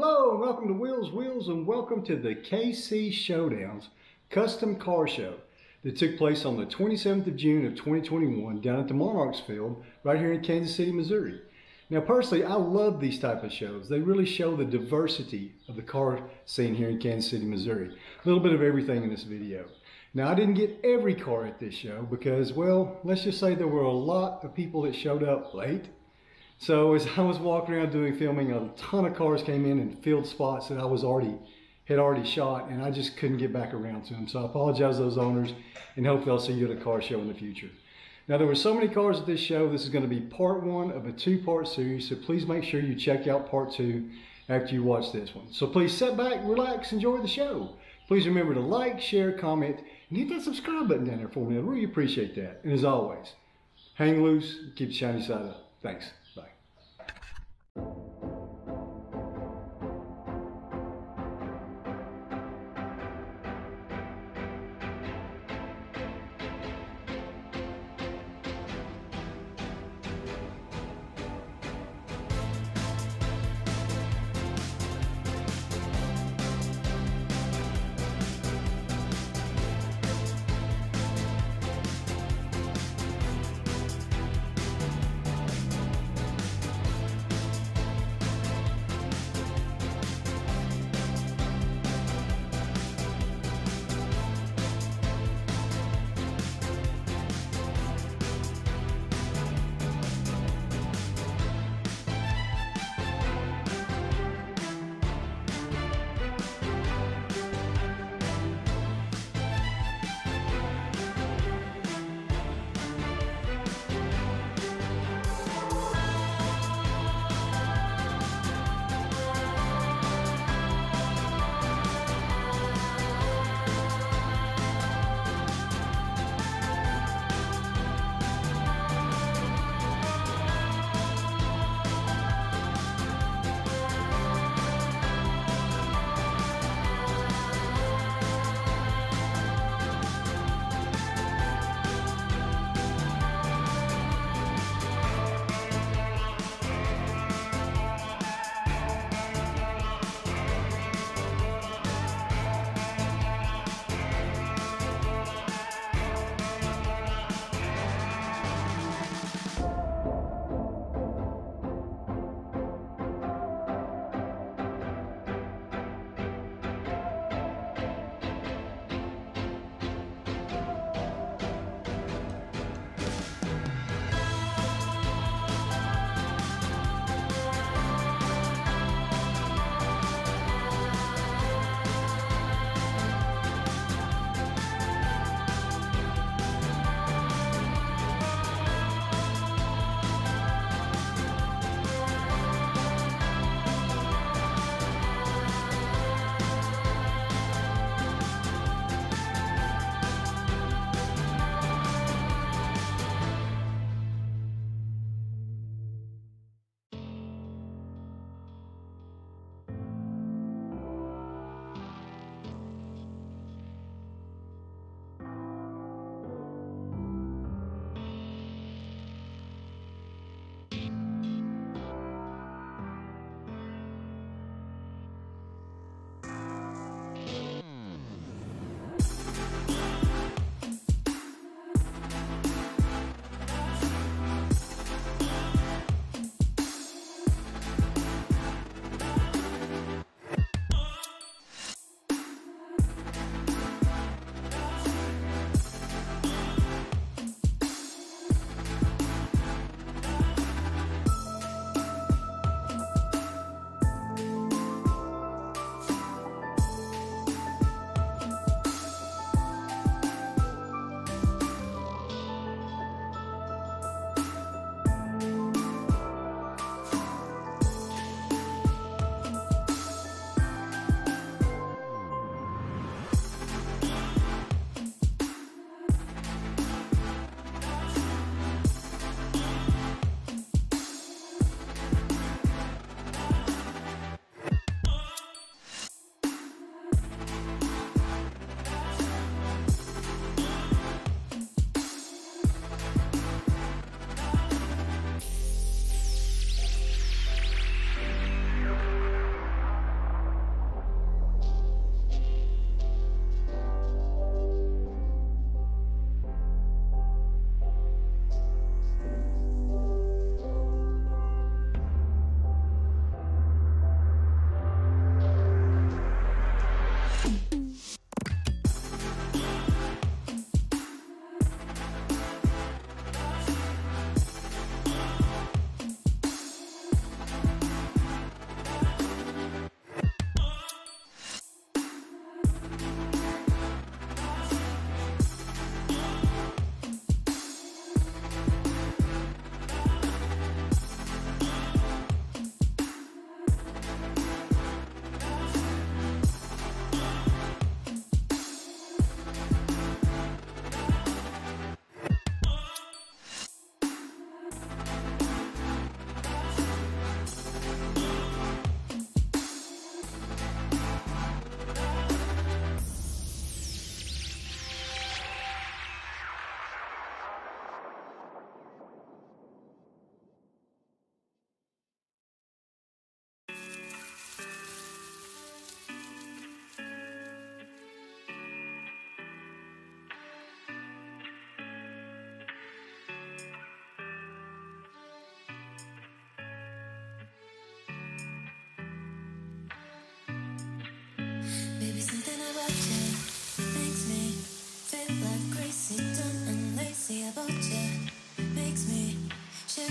Hello and welcome to Wheels, and welcome to the KC Showdown's custom car show that took place on the 27th of June of 2021 down at the Monarchs field right here in Kansas City, Missouri. Now personally, I love these type of shows. They really show the diversity of the car scene here in Kansas City, Missouri. A little bit of everything in this video. Now I didn't get every car at this show because, well, let's just say there were a lot of people that showed up late. So as I was walking around doing filming, a ton of cars came in and filled spots that I had already shot, and I just couldn't get back around to them. So I apologize to those owners and hope they'll see you at a car show in the future. Now there were so many cars at this show. This is going to be part one of a two-part series. So please make sure you check out part two after you watch this one. So please sit back, relax, enjoy the show. Please remember to like, share, comment, and hit that subscribe button down there for me. I really appreciate that. And as always, hang loose, keep the shiny side up. Thanks. Bye.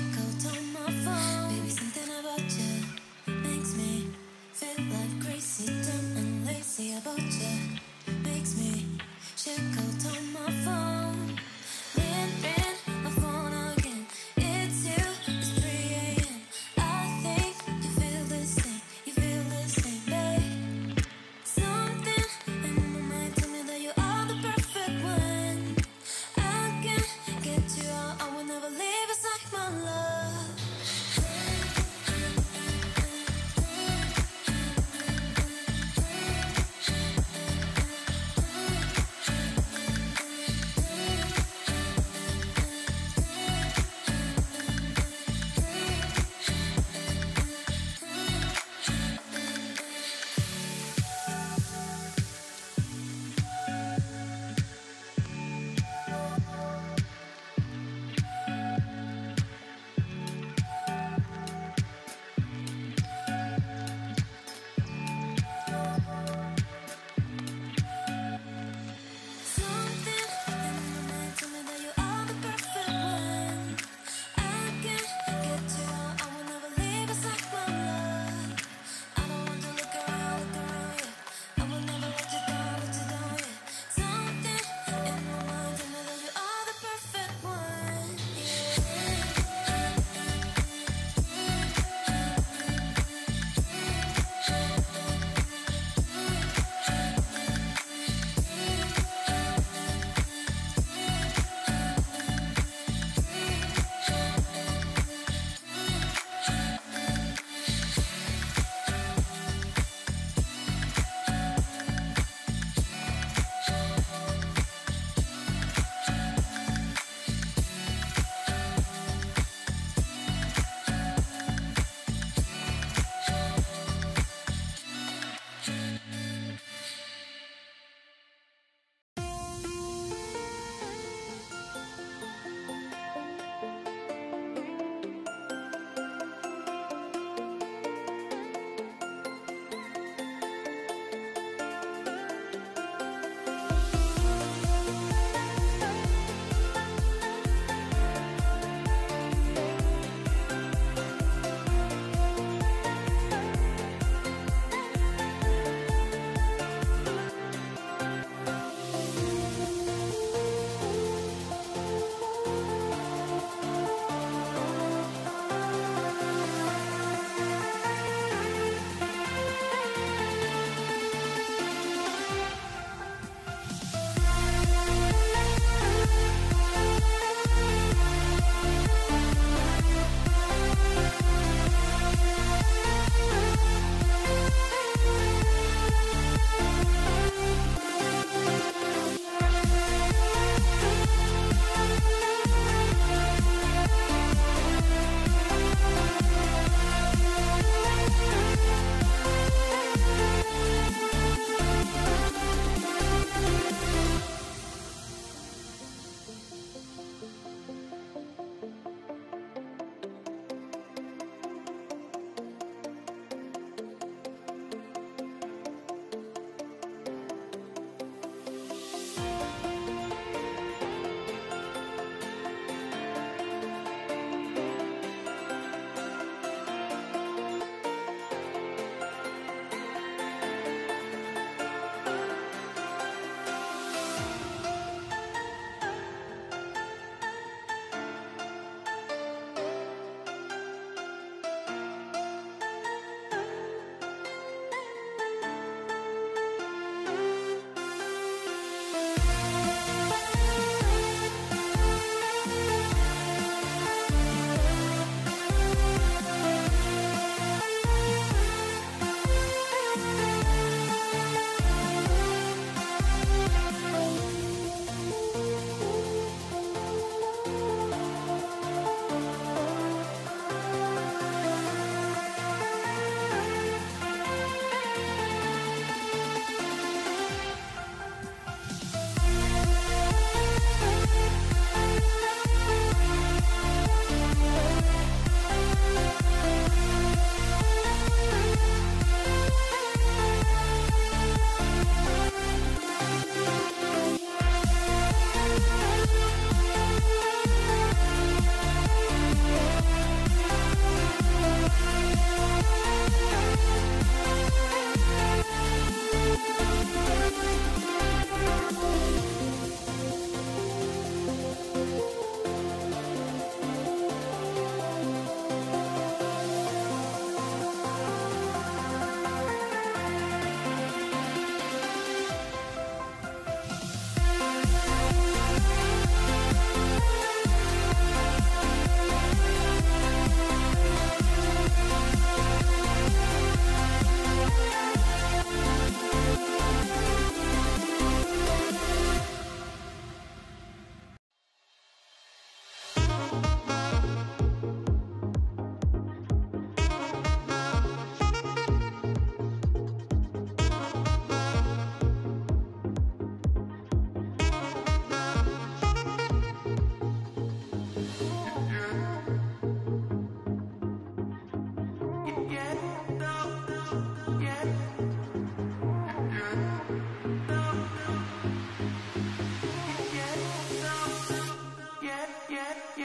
out on my phone. Baby, something about you makes me feel like crazy, dumb and lazy about you. Makes me check out on my phone. Ring, my phone again. It's you, it's 3 a.m. I think you feel the same, babe. Something in my mind tell me that you are the perfect one. I can't get you out, I will never leave. It's like my love.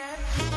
that.